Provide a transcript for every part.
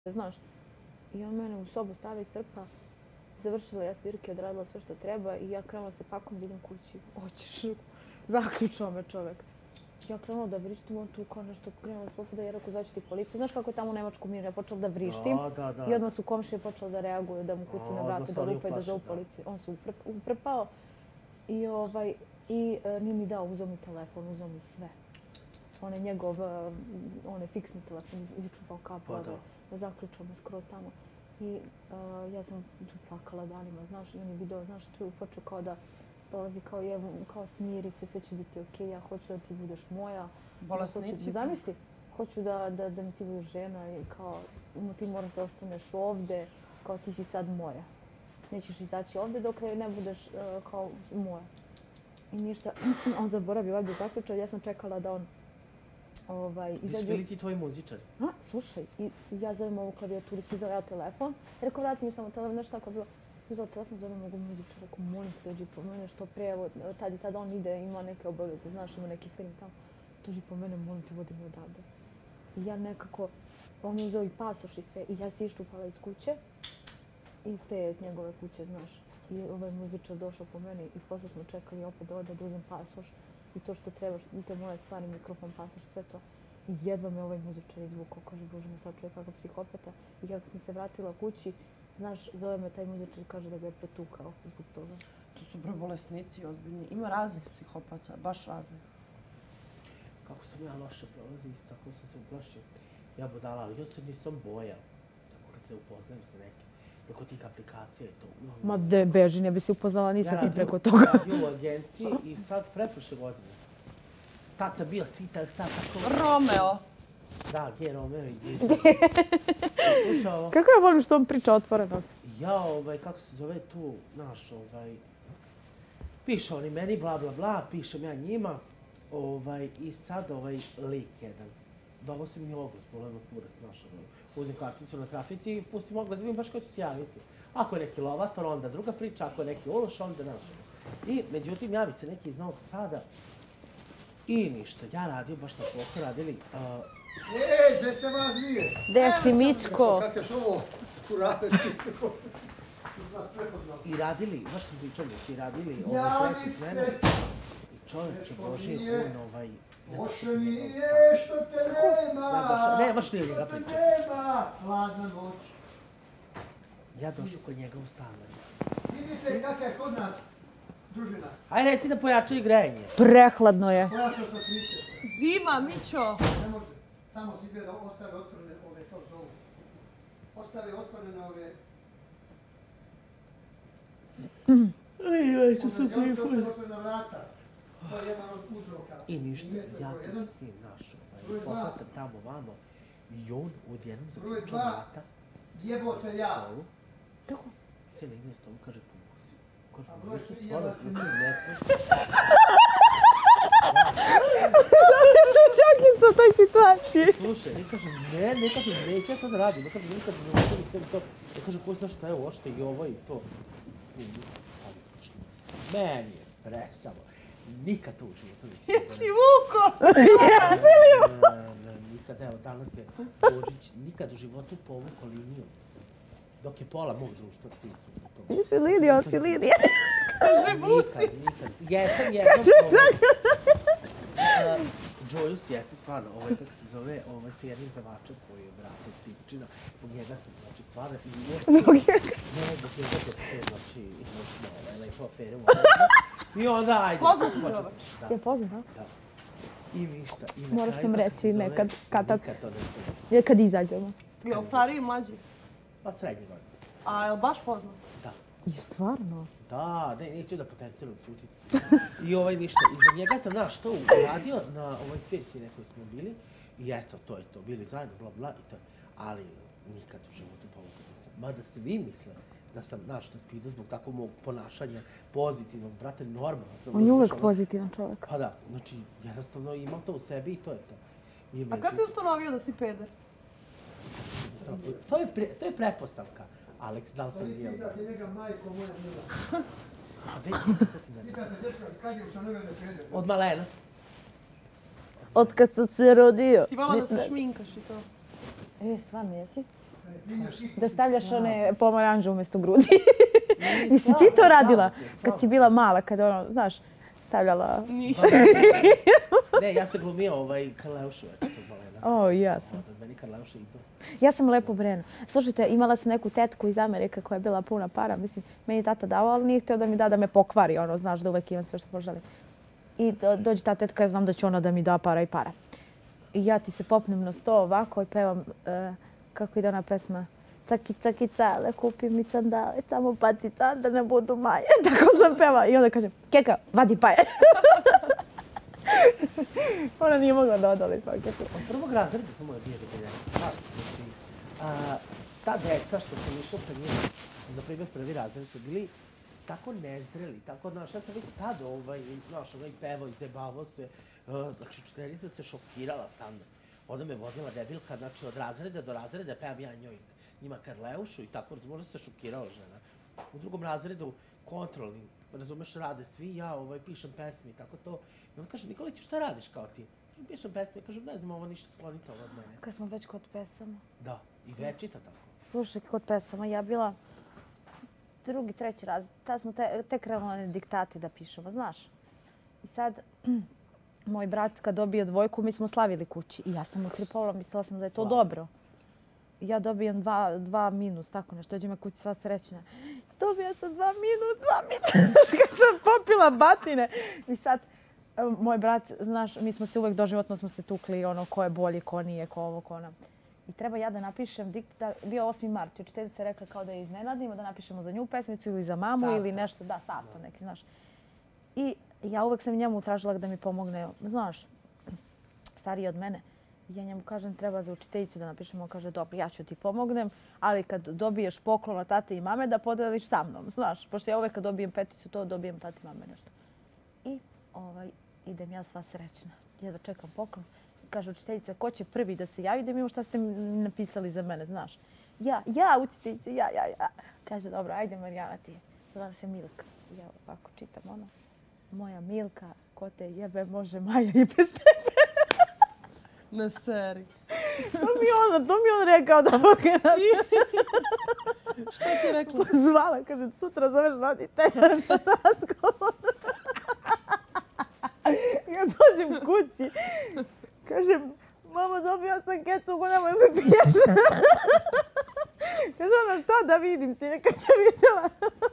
znaš. I on mene u sobu stavi, strpa. Završila ja svirke, odradila sve što treba i ja krenula se pakom da idem kući. Hoćeš, zaključao me čovek. Ja krenula da vrištim, on tu kao nešto krenula da spopada, ja rekao, zvaću ti policiju. Znaš kako je tamo u Nemačku mir, ja počela da vrištim. I odmah su komšije počeli da reaguju, da mu kuci na vrata, da lupaju, da zovu policiju. On se uprepao i nije mi dao, uzeo mi telefon, uzeo mi sve. On je njegov, on je fiksni telefon, izčupao kablove, zaključao me skroz tamo. I ja sam plakala danima, znaš, i on je video, znaš, tu počeo kao da dolazi kao smiri se, sve će biti okej, ja hoću da ti budeš moja. Bolesnici. Zamisli, hoću da mi ti budeš žena i kao ti moraš da ostaneš ovde, kao ti si sad moja. Nećeš izaći ovde dok ne budeš kao moja. I ništa, on zaboravio ovdje zaključao, ja sam čekala da on izađe. Bili ti tvoji muzičari? Slušaj, ja zovem ovu klavijaturistu, uzela ja telefon. Rekao, vrati mi samo telefon, nešto tako je bilo. Uzela telefon, zovem ovog muzičara, rekao, molim te, dođi po mene, što pre, evo, tad i tad on ide, ima neke obaveze, znaš, ima neki film tamo. Dođi po mene, molim te, vodi me odavde. I ja nekako, on je uzeo i pasoš i sve, i ja se iščupala iz kuće, iz te njegove kuće, znaš. I ovaj muzičar došao po mene i posle smo čekali opet da ode da uzem pasoš. I to što treba, te moje stvari, mikrofon, pasoš, sve to. I jedva me ovaj muzičar izvukao, kaže, Bože me sad čovjek kakav psihopata. I kako sam se vratila kući, znaš, zove me taj muzičar i kaže da ga je pretukao zbog toga. To su bolesnici ozbiljni. Ima raznih psihopata, baš raznih. Kako sam ja loše prolazio, tako sam se uplašio. Ja budala, ali ja se nisam bojao. Tako kad se upoznajem sa nekim. Preko tih aplikacija i to. Ma de, beži, ne bi se upoznala nisam ti preko toga. Ja radim u agenciji i sad preprošle godine. Tad sam bio sitan, sad tako... Romeo! Da, gdje je Romeo i gdje je... Kako ja volim što on priča otvoreno? Ja, kako se zove tu, naš, piše oni meni, bla, bla, bla, pišem ja njima, i sad lik jedan. Donosi mi oglas, volim na kurac, naš, uzim karticu na trafici i pustim oglas, da vidim baš ko će se javiti. Ako je neki lovator, onda druga priča, ako je neki ološ, onda naš. I, međutim, javi se neki iz Novog Sada i ništa. Ja radio, baš na poslu radili. Gdje se vas nije? Gdje si, Mičko? Kako je ovo kurapeški? I radili, baš sam pričao, i radili treći smenu. I čovječe Boži, Bože mi je što te nema! Ne, baš nije njega pričao. Nema! Hladna noć. Ja došao kod njega u stan. Vidite kakva je kod nas družina. Aj reci da pojačaju grejanje. Prehladno je. Pojačao sam 30. Zima, Mićo! Ne može. Tamo se izgleda ostave otvorene ove, kao zovu. Ostave otvorene ove... Ej, to su sve Ostave otvorena vrata. To je jedan od uzroka. I ništa, ja to s njim našao. Pohvatam tamo vamo i on odjednom zaključao vrata. Jebote ja. Tako? Se legne na stolu, kaže pomozi. Kaže, nisu stvarno ključili, ne smiješ. Čakica u toj situaciji. Slušaj, ne kažem, neću ja to da radim. Ne kažem, nikad ne ustavim sve to. Ne kažem, ko znaš šta je ošte i ovo i to. Meni je presamo. Nikad to u životu neću. Jesi Vuko? Jesi li? Nikad, evo, danas je Božić, nikad u životu povukao liniju. Dok je pola mog društva cisu. Si Lidija, si Lidija. Kaže Vuci. Nikad. Jesam jednom Joyce, jesi stvarno, kako se zove, sa jednim pevačem koji je brate Tipčina. U njega sam, znači, stvarno... Zbog njega? Ne, zbog njega se te, znači, imamo lepo afere. I onda, ajde. Poznat mi ovaj. Je poznat, a? Da. I ništa. Moraš nam reći nekad, kad to neću reći. Je kad izađemo. Je li stariji i mlađi? Pa srednji godin. A je li baš poznat? Da. Je stvarno? Da, neću da potenciram čuti. I ništa. I zbog njega sam, znaš, to uradio na ovoj svijetci nekoj smo bili. I eto, to je to. Bili zajedno, bla, bla, i to. Ali nikad u životu povukao nisam. Mada svi misle da sam, znaš, na spidu zbog takvog mog ponašanja pozitivnog, brate, normalno sam. On je uvek pozitivan čovjek. Pa da, znači, jednostavno imam to u sebi i to je to. A kad si ustanovio da si peder? To je pretpostavka. Aleks, da li sam bio? Vidite njega majko moja mila. A već nikad ti ne. Vidite dječka, kad je ustanovio da peder? Od malena. Od kad sam se rodio. Si volao da se šminkaš i to? Stvarno jesi? Da stavljaš one pomoranže umjesto grudi. Jesi ti to radila? Kad si bila mala, kad ono, znaš, stavljala... Nisam. Ne, ja sam glumio Karleušu, to Malena. O, ja sam. Meni Karleuša igra. Ja sam lepo Brena. Slušajte, imala sam neku tetku iz Amerike koja je bila puna para. Mislim, meni je tata davao, ali nije htio da mi da me pokvari. Ono, znaš, da uvek imam sve što poželim. I dođe ta tetka, ja znam da će ona da mi da para i para. I ja ti se popnem na sto ovako i pevam, kako ide ona pesma, caki, caki, cale, kupi mi sandale, samo patica, da ne budu maje. Tako sam peva. I onda kažem, keka, vadi paje. Ona nije mogla da odoli svake tu. Od prvog razreda sam moja bio debiljanica. Znači, ta deca što sam išla sa njima, na primjer prvi razred, su bili tako nezreli, tako, znaš, ja sam već tada, znaš, i pevao i zebavao se. Znači, učiteljica se šokirala sa mnom. Onda me vodila debilka, znači, od razreda do razreda, pevam ja njima Karleušu i tako, možda se šokirala žena. U drugom razredu, kontrolni, razumeš, rade svi, ja pišem pesme i tako to. I on kaže, Nikoliću, šta radiš kao ti? Pišem pesme, kažem, ne znam, ovo ništa, sklonite ovo od mene. Kad smo već kod pesama. Da, i večita tako. Slušaj, kod pesama, ja bila drugi, treći razred. Tad smo tek krenuli diktati da pišemo, znaš. I sad, moj brat kad dobije dvojku, mi smo slavili kući. I ja sam utripovala, mislila sam da je to dobro. I ja dobijem 2 minus, tako nešto. Dođe me kući sva srećna. Dobija sam 2 minus. Kad sam popila batine. I sad, moj brat, znaš, mi smo se uvek doživotno smo se tukli, ono, ko je bolji, ko nije, ko ovo, ko ona. I treba ja da napišem diktat, bio 8. mart, i učiteljica je rekla kao da je iznenadimo, da napišemo za nju pesmicu ili za mamu ili nešto, da, sastav neki, znaš. I ja uvek sam njemu tražila da mi pomogne, znaš, stariji od mene. Ja njemu kažem, treba za učiteljicu da napišemo, on kaže, dobro, ja ću ti pomognem, ali kad dobiješ poklon od tate i mame, da podeliš sa mnom, znaš. Pošto ja uvek kad dobijem peticu, to dobijem tati i mame nešto. I idem ja sva srećna. Jedva čekam poklon. Kaže učiteljica, ko će prvi da se javi, da mi imamo šta ste mi napisali za mene, znaš. Ja, učiteljica, ja. Kaže, dobro, ajde Marijana ti. Zvala se Milka. Ja ovako čitam ono. Moja Milka, ko te jebe, može Maja i bez tebe. Na seri. To mi on rekao da pokrenaš. Šta ti je rekla? Zvala, kaže, sutra zoveš roditelja na razgovor. Ja dođem kući. Kažem, mama, dobila sam kecu, nemoj me piješ. Kaže ona, šta da vidim, sine, kad će vidjela.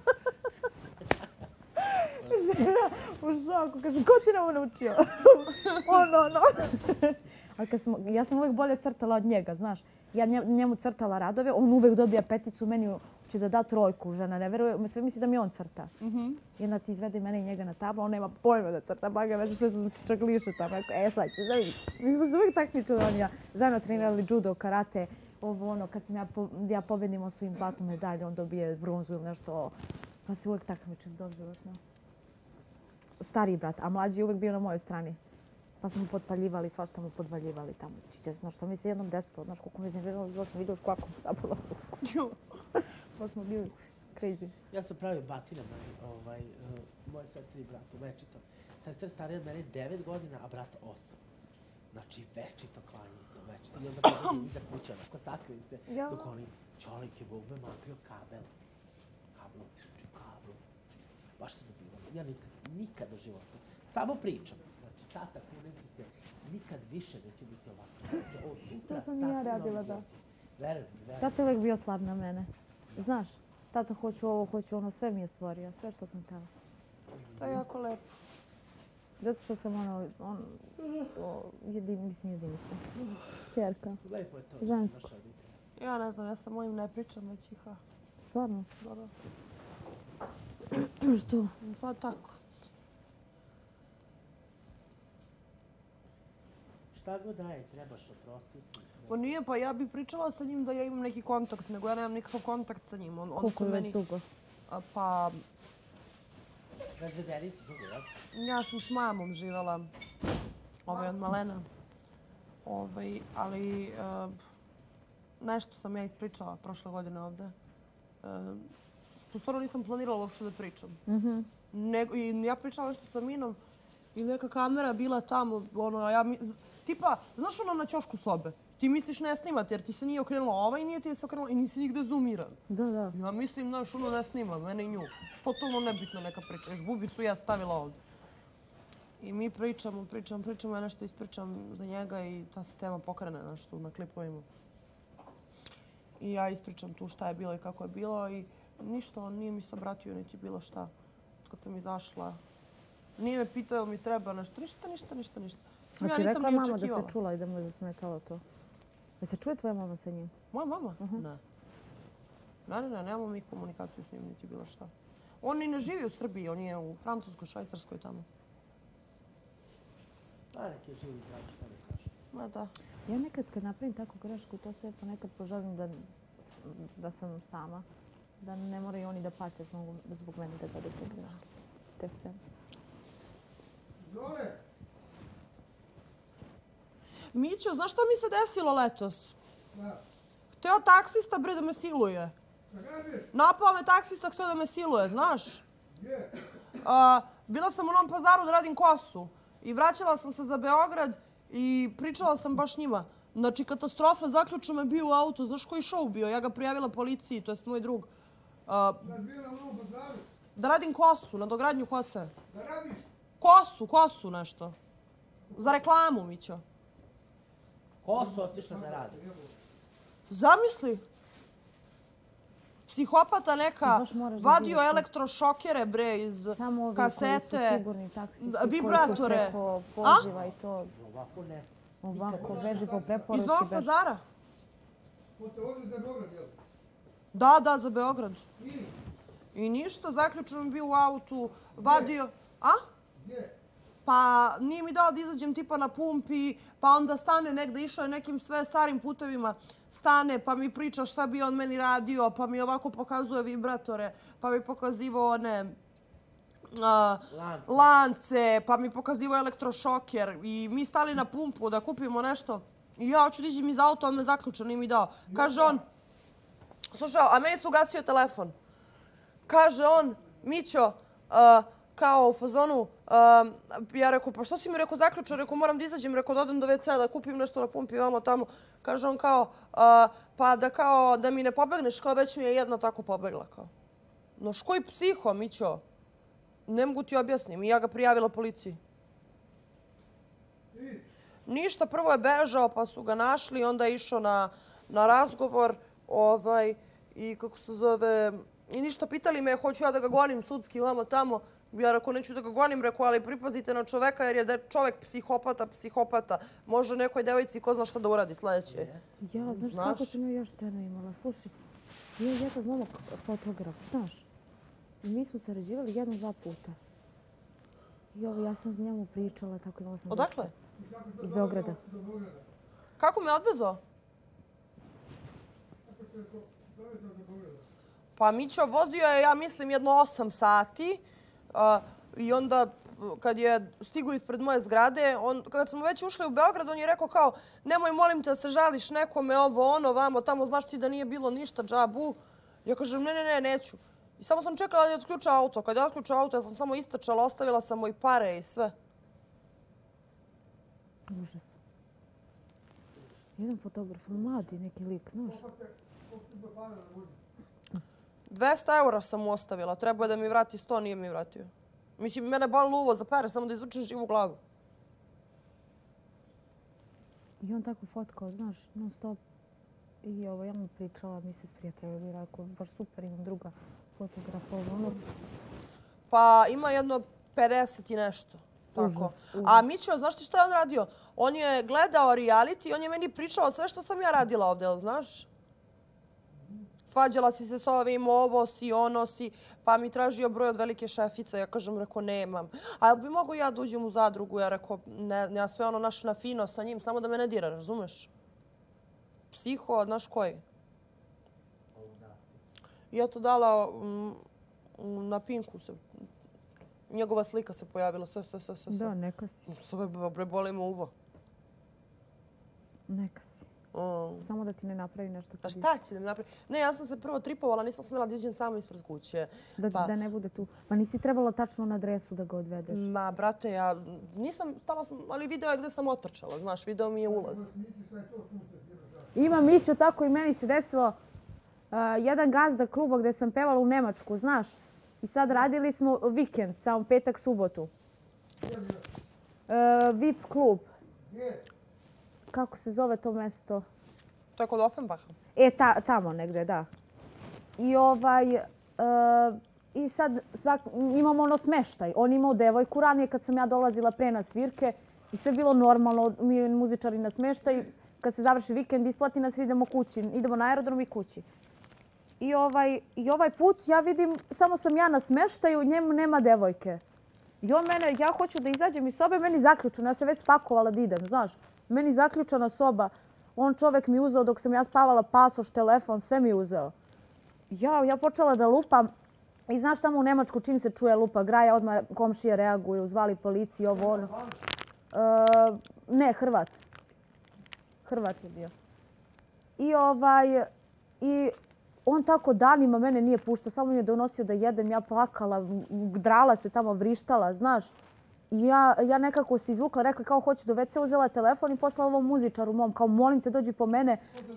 Žena u šoku, kaže, ko ti nam naučio? Ono. Ja sam uvijek bolje crtala od njega, znaš. Ja njemu crtala radove, on uvijek dobija peticu, meni će da da 3, žena ne veruje, sve misli da mi on crta. I onda ti izvede mene i njega na tablu, on nema pojma da crta, baga veze, sve su čakliše tamo. Sad će, da vidiš. Mi smo se uvijek takmičili, on i ja. Zajedno trenirali judo, karate, kad sam ja pobedim osvojim zlatnu medalju, on dobije bronzu ili nešto. Pa se uvijek takmičili, doživotno. Stariji brat, a mlađi je uvijek bio na mojoj strani. Pa smo potpaljivali, svašta mu podvaljivali tamo. Znaš što mi se jednom desilo, znaš koliko mi se iznerviralo, bilo sam vidio škvakom stavila ruku. Pa smo bili crazy. Ja sam pravio batine moje sestre i bratu, večito. Sestra je starija od mene 9 godina, a brat 8. Znači večito klanjito, večito. I onda pravim iza kuće, onako sakrijem se, dok oni čolike Bog me makrio kabel. Kablo. Baš se dobivamo. Ja nikad u životu. Samo pričam. Znači, tata kuneci se nikad više neće biti ovako. To sam i ja radila, da. Verujem. Tata je uvijek bio slab na mene. Znaš, tata hoću ovo, hoću ono, sve mi je stvorio, sve što sam htjela. To je jako lepo. Zato što sam jedinica. Čerka. Lepo je to. Žensko. Ja ne znam, ja sa mojim ne pričam već ih. Stvarno? Da. Što? Pa tako. Šta god daje, trebaš oprostiti. Pa nije, pa ja bih pričala sa njim da ja imam neki kontakt, nego ja nemam nikakav kontakt sa njim. Koliko je već dugo? Pa... Razvedeni si dugo, jel? Ja sam s mamom živjela, od malena. Ali nešto sam ja ispričala prošle godine ovde. Što stvarno nisam planirala uopšte da pričam. I ja pričala nešto sa Minom i neka kamera bila tamo, tipa, znaš ono na ćošku sobe? ti misliš ne snimati jer ti se nije okrenula ova i nije ti se okrenula i nisi nigde zoomiran. Da. Ja mislim, znaš, ono ne snima, mene i nju. Totalno nebitno neka priča. Još bubicu ja stavila ovdje. I mi pričamo, ja nešto ispričam za njega i ta se tema pokrene nešto na klipovima. I ja ispričam tu šta je bilo i kako je bilo i ništa, on nije mi se obratio niti bilo šta. Kad sam izašla, nije me pitao mi treba nešto, ništa. A ti rekla mama da se čula i da mu je zasmetalo to? Da se čuje tvoja mama sa njim? Moja mama? Ne, nemamo mi komunikaciju s njim niti bilo šta. On i ne živi u Srbiji, on je u Francuskoj, Švajcarskoj tamo. A neki živi grad, šta ne kažem. Ma da. Ja nekad kad napravim takvu grešku, to sve ponekad poželim da sam sama. Da ne moraju oni da pate zbog mene da gledaju te film. Zole, Mićo, znaš šta mi se desilo letos? da, Hteo taksista, bre, da me siluje. šta kažeš? Napao me taksista, hteo da me siluje, znaš? Gdje? Bila sam u Novom Pazaru da radim kosu i vraćala sam se za Beograd i pričala sam baš njima. Znači, katastrofa, zaključno me bio u auto. Znaš koji show bio? Ja ga prijavila policiji, to jest moj drug. Da si bila u Novom Pazaru? Da radim kosu, na dogradnju kose. Da radiš? Kosu nešto. Za reklamu, Mićo. Ko su otišla da radi? Zamisli. Psihopata neka, baš moraš da vadio vidiš to. elektrošokere, bre, iz Samo ovi kasete, koji su sigurni taksisti, vibratore. koji su preko poziva i to Ovako ne. ovako beži po Iz preporuci. Novog Pazara. Ko te ovdje za Beograd, jel? Da, za Beograd. I ništa, zaključno mi bio u autu, vadio... A? Gdje? Pa nije mi dao da izađem tipa na pumpi, pa onda stane negde, išao je nekim sve starim putevima, stane pa mi priča šta bi on meni radio, pa mi ovako pokazuje vibratore, pa mi pokazivao one lance, pa mi pokazivao elektrošoker i mi stali na pumpu da kupimo nešto. I ja hoću da iđem iz auta, on me zaključa, nije mi dao. Kaže on, slušaj, a meni su ugasio telefon. Kaže on, Mićo, kao u fazonu, ja rekao, pa što si mi rekao zaključao? Rekao, moram da izađem, rekao, da odem do WC da kupim nešto na pumpi, vamo tamo. Kaže on kao, pa da mi ne pobegneš, kao već mi je jedna tako pobegla. Kao. Noš koji psiho, Mićo? Ne mogu ti objasnim. I ja ga prijavila policiji. Ništa, prvo je bežao, pa su ga našli, onda je išao na razgovor i kako se zove... I ništa, pitali me, hoću ja da ga gonim sudski vamo tamo. Ja rekao, neću da ga gonim, rekao, ali pripazite na čoveka jer je čovek psihopata. Može nekoj devojci ko zna šta da uradi sljedeće. Ja, znaš kako sam još scenu imala? Slušaj, je jedan momak fotograf, znaš? I mi smo sarađivali 1-2 puta. I ja sam s njemu pričala, tako imala sam... Odakle? Iz Beograda. Kako me odvezao? Pa Mićo vozio je, ja mislim, jedno 8 sati. I onda, kad je stigao ispred moje zgrade, kad smo već ušli u Beograd, on je rekao kao, nemoj, molim te da se žališ nekome, ovo, ono, vamo, tamo, znaš ti da nije bilo ništa, džabu. Ja kažem, ne, neću. I samo sam čekala da je otključao auto. Kad je otključao auto, ja sam samo istračala, ostavila sam mu i pare i sve. Užas. Jedan fotograf, mladi neki lik, znaš? 200 eura sam mu ostavila. Trebao je da mi vrati 100, nije mi vratio. Mislim, mene bolilo uvo za pare, samo da izvrčem živu glavu. I on tako fotkao, znaš, non stop. I ja mu pričala, mi se s prijateljima i rekao, baš super, imam druga fotografa, ono. Pa ima jedno 50 i nešto. Tako. A Mićo, znaš ti šta je on radio? On je gledao reality, on je meni pričao sve što sam ja radila ovdje, jel znaš? Svađala si se s ovim, ovo si, ono si, pa mi tražio broj od velike šefice. Ja kažem, rekao, nemam. A jel bi mogu ja da uđem u zadrugu? Ja rekao, ne, ja sve ono naš na fino sa njim, samo da me ne dira, razumeš? Psiho, znaš koji? Ja to dala na Pinku se. Njegova slika se pojavila, sve. Da, neka si. Sve, bre, boli me uvo. Neka si. Samo da ti ne napravi nešto. A šta će da mi napravi? Ne, ja sam se prvo tripovala, nisam smjela da iđem sama ispred kuće. Da ne bude tu. Pa nisi trebalo tačno na adresu da ga odvedeš. Ma, brate, ja nisam, stala sam, ali video je gde sam otrčala, znaš, video mi je ulaz. Nisi šta je to sunce, Ima Mićo, tako i meni se desilo. Jedan gazda kluba gdje sam pevala u Nemačku, znaš. I sad radili smo vikend, samo petak, subotu. VIP klub. Kako se zove to mjesto? To je kod Offenbacha. Tamo negdje, da. I sad imamo ono smeštaj. On imao devojku ranije kad sam ja dolazila pre na svirke i sve bilo normalno. Mi muzičari na smeštaj. Kad se završi vikend, isplati nas, idemo kući. Idemo na aerodrom i kući. I ovaj put ja vidim, samo sam ja na smeštaju, njemu nema devojke. I on mene, ja hoću da izađem iz sobe, meni zaključano. Ja se već spakovala da idem, znaš. Meni zaključana soba. On čovjek mi uzeo dok sam ja spavala pasoš, telefon, sve mi uzeo. Ja počela da lupam. I znaš tamo u Nemačku čim se čuje lupa graja, odmah komšije reaguju, zvali policiju, ovo ono. Ne, Hrvat. Hrvat je bio. I on tako danima mene nije puštao, samo mi je donosio da jedem, ja plakala, drala se tamo, vrištala, znaš. I ja nekako se izvukla, rekla kao hoću do WC, uzela telefon i poslala ovom muzičaru mom, kao molim te dođi po mene.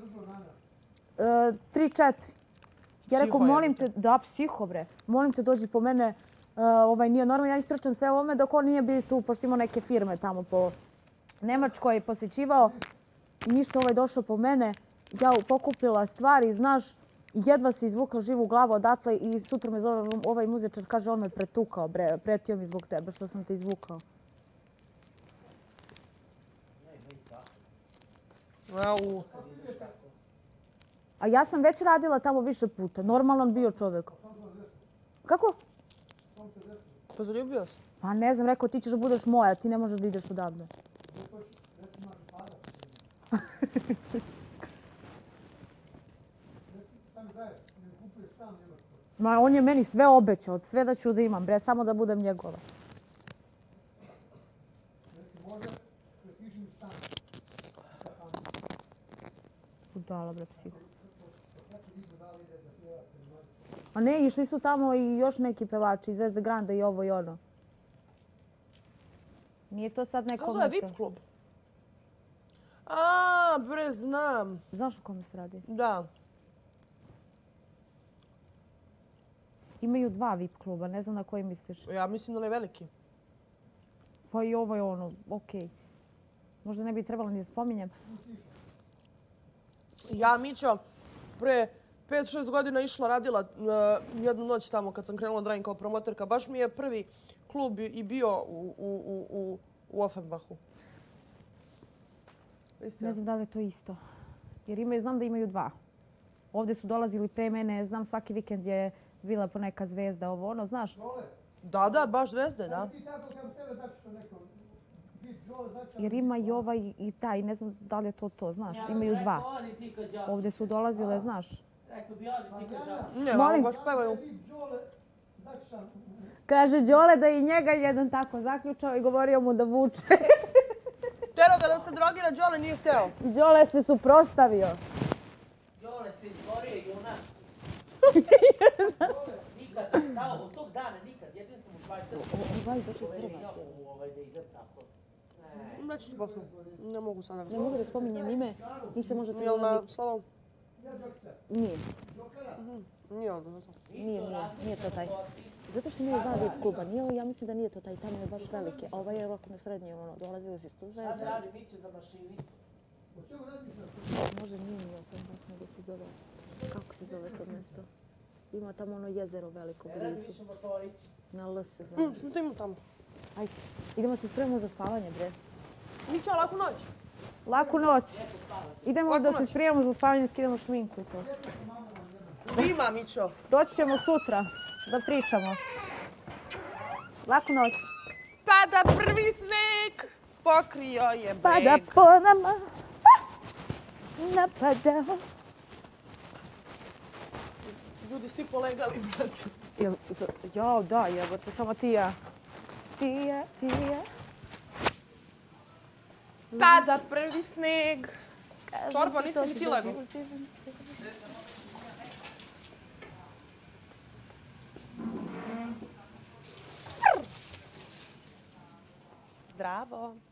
3-4. Ja rekao, molim te, da, psiho bre, molim te dođi po mene, nije normalno, ja ispričam sve ovome dok on nije bio tu, pošto imao neke firme tamo po Nemačkoj, posjećivao. Ništa, došao po mene, ja pokupila stvari, znaš, jedva se izvukla živu glavu odatle i sutra me zove ovaj muzičar, kaže on me pretukao bre, pretio mi zbog tebe što sam te izvukao. A ja sam već radila tamo više puta. Normalan bio čovjek. Kako? Pa zaljubio si? Pa ne znam, rekao ti ćeš da budeš moja, ti ne možeš da ideš odavde. Ma on je meni sve obećao, sve da ću da imam, bre, samo da budem njegova. Budala, bre, psiho. A ne, išli su tamo i još neki pevači, Zvezda Granda i ovo i ono. Nije to sad neko To zove mesto. VIP klub. A, bre, znam. Znaš o kome se radi? Da. Imaju 2 VIP kluba, ne znam na koji misliš. Ja mislim da onaj veliki. Pa i ovo je ono, okej. Možda ne bi trebalo ni da spominjem. Ja, Mićo, pre 5-6 godina išla, radila jednu noć tamo kad sam krenula da radim kao promoterka. Baš mi je prvi klub i bio u Offenbachu. Ne znam da li je to isto. Jer znam da imaju 2. Ovdje su dolazili pre mene, znam svaki vikend je bila po neka zvezda, ovo ono, znaš? Da, baš zvezde, da. Jer ima i ovaj i taj, ne znam da li je to, znaš, imaju 2. Ovdje su dolazile, znaš. Ne, malo baš pevaju. Kaže Đole da i njega jedan tako zaključao i govorio mu da vuče. Tero ga da se drogira, Đole nije hteo. I Đole se suprotstavio. Đole se izborio junak. Nikad, od tog dana nikad, jedin sam u Švajcarsku. Ovaj došli Hrvat. Da idem tako. Neću ti pokrenuti. Ne mogu sada. Ne mogu da spominjem ime, nisi možete... Jel na slovom? Nije. Nije onda. Nije to taj. Zato što imaju 2 VIP kluba. Ja mislim da nije to taj, tamo je baš veliki. A ovaj je rockno srednji, dolazili su isto zvezda. Sad radi Miće za mašinicu. Može nije Offenbach, nego se zove... Kako se zove to mjesto? Ima tamo ono jezero veliko blizu. Na L se zove. Idemo tamo. Ajde, idemo se spremamo za spavanje, bre. Mića, laku noć. Laku noć. Idemo da se spremamo za spavanje, skidamo šminku i to. Zima, Mićo. Doći ćemo sutra da pričamo. Laku noć. Pada prvi sneg, pokrio je breg. Pada po nama, napada. Ljudi svi polegali, brate. Jao, da, jebote, samo ti ja. Ti ja. Pada prvi sneg. Čorba, nisi ni ti legao. Zdravo.